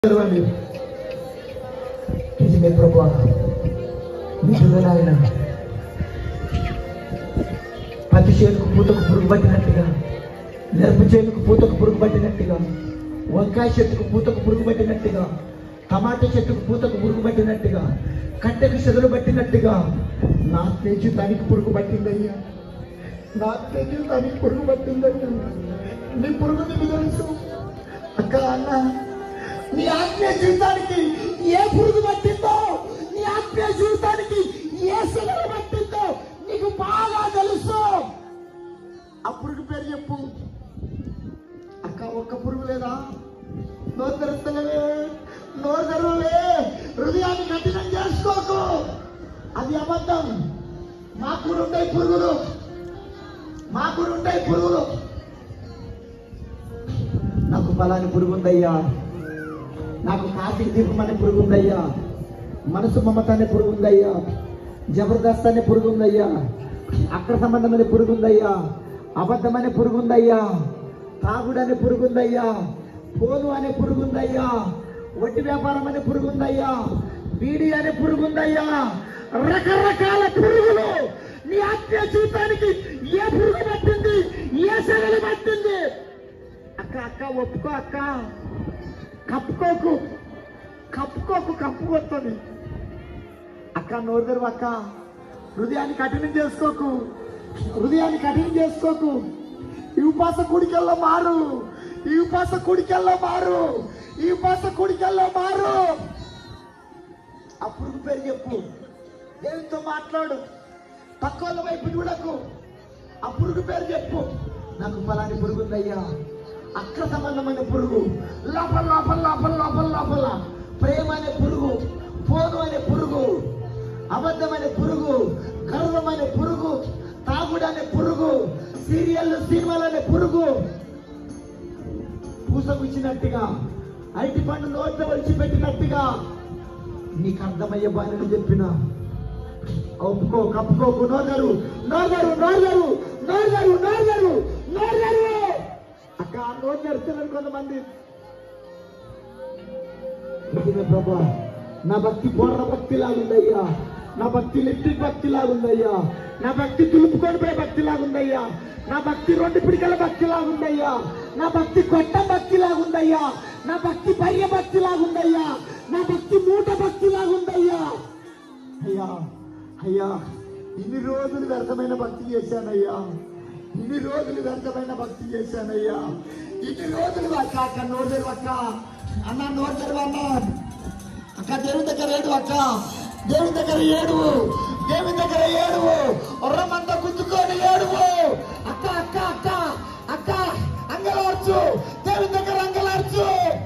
నిజమే ప్రభువా, నిజమే నాయన. పత్తి చేనుకు పూతకు పురుగు పట్టినట్టుగా, మిరప చేనుకు పూతకు పురుగు పట్టినట్టుగా, వంకాయ చెట్టుకు పూతకు పురుగు పట్టినట్టుగా, టమాటా చెట్టుకు పూతకు పురుగు పట్టినట్టుగా, కట్టెకు చెదలు పట్టినట్టుగా నా ఆత్మీయ జీవితానికి పురుగు పట్టిందయ్యా. నా ఆత్మీయ జీవితానికి పురుగు పట్టిందయ్యా. నీ పురుగు నీకు తెలుసు అక్క. అన్న, నీ ఆత్మీయ జీవితానికి ఏ పురుగు పట్టిందో, నీ ఆత్మీయ జీవితానికి ఏ సెలవు పట్టిందో నీకు బాగా తెలుసు. ఆ పురుగు పేరు చెప్పు అక్క. ఒక్క పురుగు లేదా? నోరు తెరుస్తలేవే, నోరు తెరవలే, హృదయాన్ని కఠినం చేసుకోకు. అది అబద్ధం. మాకు ఉంటాయి పురుగులు, మాకు ఉంటాయి పురుగులు. నాకు ఫలాని పురుగు ఉందయ్యా, నాకు కార్తీక దీపం అనే పురుగు ఉందయ్యా, మనసు మమత అనే పురుగు ఉందయ్యా, జబర్దస్త్ అనే పురుగు ఉందయ్యా, అక్కడ సంబంధం అనే పురుగు ఉందయ్యా, అబద్ధం అనే పురుగు ఉందయ్యా, తాగుడు అనే పురుగు ఉందయ్యా, పోను అనే పురుగు ఉందయ్యా, వడ్డీ వ్యాపారం అనే పురుగు ఉందయ్యా, బీడీ అనే పురుగు ఉందయ్యా. రకరకాల పురుగులు నీ ఆత్మీయ జీవితానికి ఏ పురుగు పట్టింది, ఏ సెలవు పట్టింది అక్క. అక్క ఒప్పుకో అక్క. కప్పుకోకు, కప్పుకోకు, కప్పుకొస్తుంది అక్క. నోరు తెరువు అక్క. హృదయాన్ని కఠినం చేసుకోకు, హృదయాన్ని కఠినం చేసుకోకు. ఈ ఉపాస కుడికెల్లో మారు, ఈ ఉపాస కుడికెల్లో మారు, ఈ ఉపాస కుడికెల్లో మారు. ఆ పురుగు పేరు చెప్పు. దేవునితో మాట్లాడు, పక్కల వైపు చూడకు. ఆ పురుగు పేరు చెప్పు. నాకు ఫలాని పురుగు ఉందయ్యా, అక్ర సంబంధమైన పురుగు, లోపల లోపల లోపల లోపల లోపల ప్రేమ అనే పురుగు, ఫోను అనే పురుగు, అబద్ధం అనే పురుగు, గర్వం అనే పురుగు, తాగుడు అనే పురుగు, సీరియల్ సినిమాలు అనే పురుగు. పూసగుచ్చినట్టుగా, అరటి పండు నోట్లో వలిచిపెట్టినట్టుగా నీకు అర్థమయ్యే బాణని చెప్పిన ఒప్పుకో, కప్పుకోకు. నోరు నోరు నోరు నోరు నోరు నోరు అక్క. నోరు నడుస్తున్నారు కొంతమంది. ప్రభా, నా భక్తి పూర్ణ భక్తి లాగుందయ్యా, నా భక్తి లిప్టిక్ భక్తి లాగుందయ్యా, నా భక్తి తులుపుకొనిపోయే భక్తి లాగుందయ్యా, నా భక్తి 2 పిడికల భక్తి లాగుందయ్యా, నా భక్తి కొట్ట భక్తి లాగుందయ్యా, నా భక్తి పర్య భక్తి లాగుందయ్యా, నా భక్తి మూట భక్తి లాగుందయ్యా. అయ్యా అయ్యా, ఇన్ని రోజులు వ్యర్థమైన భక్తి చేశానయ్యా, ఇన్ని రోజులు వ్యర్థమైన భక్తి చేశానయ్యా, ఇన్ని రోజులు అక్క. అక్క నోరు తెరువు అక్క. అన్న నోరు తెరువు అన్న. అక్క దేవుని దగ్గర ఏడు అక్క, దేవుని దగ్గర ఏడువు, దేవుని దగ్గర ఏడువు, ఒర్రమంతా గుంజుకొని ఏడువు అక్క. అక్క అక్క అక్క అంగలార్చు, దేవుని దగ్గర అంగలార్చు.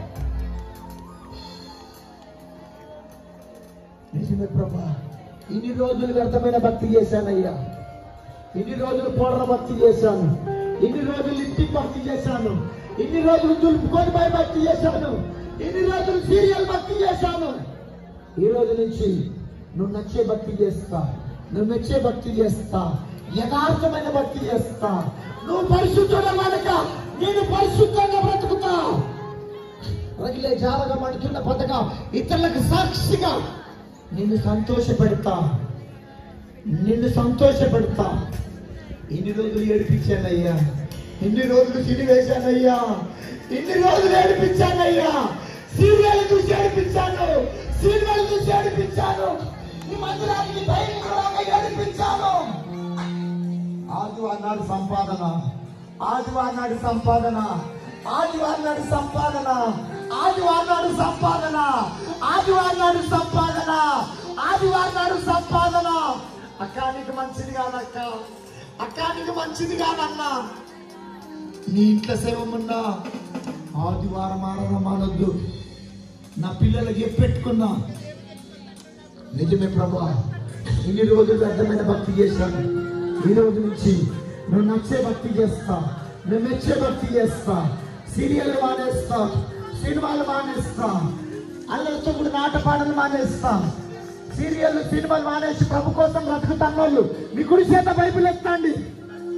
నిజమే ప్రభా, ఇన్ని రోజులు వ్యర్థమైన భక్తి చేశానయ్యా, ఇన్ని రోజులు పూర్ణ భక్తి చేశాను, ఇన్ని రోజులు ఇంటికి భక్తి చేశాను, ఇన్ని రోజులు తులుపుకొని భక్తి చేశాను, ఇన్ని రోజులు సీరియల్ భక్తి చేశాను. ఈ రోజు నుంచి నువ్వు నచ్చే భక్తి చేస్తా, నువ్వు మెచ్చే భక్తి చేస్తా, యథార్థమైన భక్తి చేస్తా. నువ్వు పరిశుద్ధుడ కనుక నేను పరిశుద్ధంగా బ్రతుకుతా. రగిలే జాలగా మండుతున్న పథకం ఇతరులకు సాక్షిగా నిన్ను సంతోషపెడతా, నిన్ను సంతోషపెడతా. ఇన్ని రోజులు ఏడిపించానయ్యా, ఇన్ని రోజులు సిడి వేశానయ్యా, ఇన్ని రోజులు ఏడిపించానయ్యా. సీరియల్ చూసి ఏడిపించాను, సినిమాలు చూసి ఏడిపించాను, ఈ మందిరానికి భయంకరంగా ఏడిపించాను. ఆదివారం నాడు సంపాదన, ఆదివారం నాడు సంపాదన, ఆదివారం నాడు సంపాదన, ఆదివారం నాడు సంపాదన, ఆదివారం నాడు సంపాదన, ఆదివారం నాడు సంపాదన. అక్క నీకు మంచిది కాదక్క, అక్క నీకు మంచిది కాదన్నా. నీ ఇంట్లో సేవమున్నా ఆదివారం ఆరాధన అనొద్దు. నా పిల్లలకి ఎప్పెట్టుకున్నా. నిజమే ప్రభా, ఇన్ని రోజులు వ్యర్థమైన భక్తి చేశాను. ఈ రోజు నుంచి నువ్వు నచ్చే భక్తి చేస్తా, నువ్వు మెచ్చే భక్తి చేస్తా. సీరియల్ మానేస్తా, సినిమాలు మానేస్తా, అల్లరితో కూడా నాట పాటలు మానేస్తా. సీరియల్ సినిమాలు మానేసి ప్రభు కోసం బ్రతుకుతాను వాళ్ళు. మీ కుడి చేత బైబిల్ ఎత్తండి.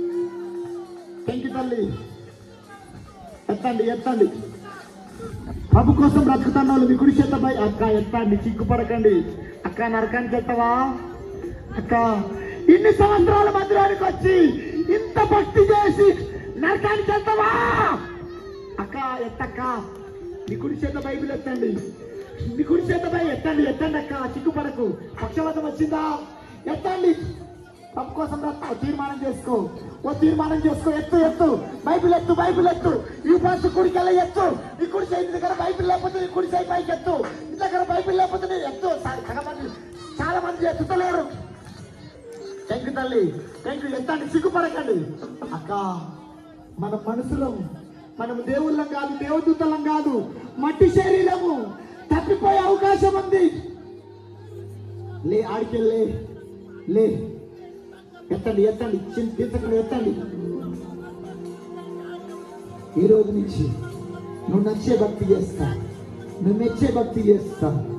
థ్యాంక్ యూ తల్లి, ఎత్తండి ఎత్తండి. ప్రభు కోసం బ్రతుకుతున్న వాళ్ళు మీ కుడి చేతపై అక్క ఎత్తండి, చిక్కుపడకండి. అక్క నరకానికి ఎత్తవా? అక్క ఇన్ని సంవత్సరాల మందిరానికి వచ్చి ఇంత భక్తి చేసి నరకానికి ఎత్తవా? అక్క ఎత్తక్క. మీ కుడి చేత బైబిల్ ఎత్తండి, మీ కుడి చేతపై ఎత్తండి, ఎత్తండి అక్క, చిక్కుపడకు. పక్షవాతం వచ్చిందా? ఎత్తండి. ప్రభు కోసం బ్రతుకు. తీర్మానం చేసుకో, ఓ తీర్మానం చేసుకో. ఎత్తు ఎత్తు, బైబిల్ ఎత్తు, బైబిల్ ఎత్తు. ఈ పాస్ కుడికెళ్ళ ఎత్తు. నీ కుడి సైడ్ దగ్గర బైబిల్ లేకపోతే నీ కుడి సైడ్ పైకి ఎత్తు. నీ దగ్గర బైబిల్ లేకపోతే నీ ఎత్తు. చాలా మంది ఎత్తుతలేరు. థ్యాంక్ యూ తల్లి, థ్యాంక్ యూ. ఎత్తండి, సిగ్గుపడకండి. అక్క మన మనసులో మనం దేవుళ్ళం కాదు, దేవదూతలం కాదు, మట్టి శరీరము. తప్పిపోయే అవకాశం ఉంది. లే ఆడికెళ్ళే, లే ఎత్తండి, ఎత్తండి, చింతకుండా ఎత్తండి. ఈ రోజు నుంచి నువ్వు నచ్చే భక్తి చేస్తా, నువ్వు మెచ్చే భక్తి చేస్తా.